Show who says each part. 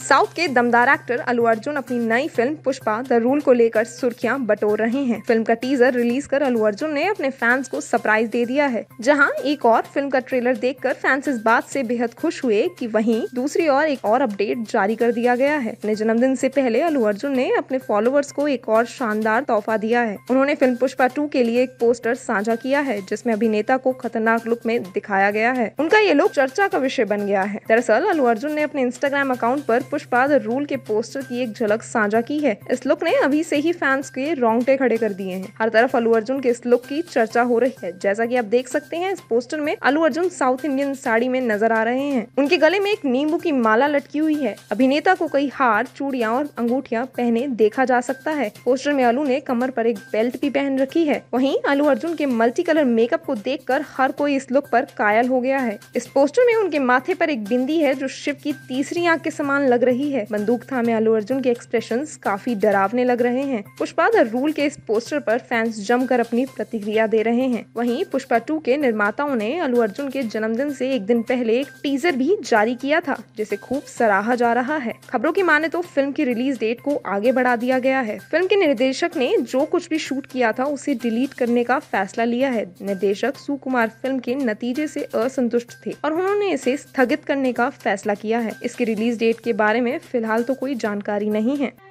Speaker 1: South के दमदार actor Allu Arjun अपनी नई फिल्म पुष्पा द रूल को लेकर सुर्खियां बटोर रहे हैं। फिल्म का टीजर रिलीज कर अल्लू अर्जुन ने अपने फैंस को सरप्राइज दे दिया है। जहां एक और फिल्म का ट्रेलर देखकर फैंस इस बात से बेहद खुश हुए कि वहीं दूसरी ओर एक और अपडेट जारी कर दिया गया है। अपने जन्मदिन से पहले अल्लू अर्जुन ने अपने फॉलोअर्स को एक और शानदार तोहफा दिया है। उन्होंने फिल्म पुष्पा 2 के लिए एक पोस्टर साझा किया है, जिसमें अभिनेता को खतरनाक लुक में दिखाया गया है। उनका ये लुक चर्चा का विषय बन गया है। दरअसल अल्लू अर्जुन ने अपने इंस्टाग्राम अकाउंट पर पुष्पा द रूल के पोस्टर की एक झलक साझा की है। इस लुक ने अभी से ही फैंस के रोंगटे खड़े कर दिए हैं। हर तरफ अल्लू अर्जुन के इस लुक की चर्चा हो रही है। जैसा कि आप देख सकते हैं, इस पोस्टर में अल्लू अर्जुन साउथ इंडियन साड़ी में नजर आ रहे हैं। उनके गले में एक नींबू की माला लटकी हुई है। अभिनेता को कई हार, चूड़ियां और अंगूठियां पहने देखा जा सकता है। पोस्टर में अल्लू ने कमर पर एक बेल्ट भी पहन रखी है। वहीं अल्लू अर्जुन के मल्टी कलर मेकअप को देखकर हर कोई इस लुक पर कायल हो गया है। इस पोस्टर में उनके माथे पर एक बिंदी है जो शिव की तीसरी आंख के समान लग रही है। बंदूक थामे अल्लू अर्जुन के एक्सप्रेशंस काफी डरावने लग रहे हैं। पुष्पा द रूल के इस पोस्टर पर फैंस जमकर अपनी प्रतिक्रिया दे रहे हैं। वहीं पुष्पा 2 के निर्माताओं ने अल्लू अर्जुन के जन्मदिन से एक दिन पहले एक टीजर भी जारी किया था, जिसे खूब सराहा जा रहा है। खबरों की माने तो फिल्म की रिलीज डेट को आगे बढ़ा दिया गया है। फिल्म के निर्देशक ने जो कुछ भी शूट किया था उसे डिलीट करने का फैसला लिया है। निर्देशक सुकुमार फिल्म के नतीजे से असंतुष्ट थे और उन्होंने इसे स्थगित करने का फैसला किया है। इसकी रिलीज डेट के बारे में फिलहाल तो कोई जानकारी नहीं है।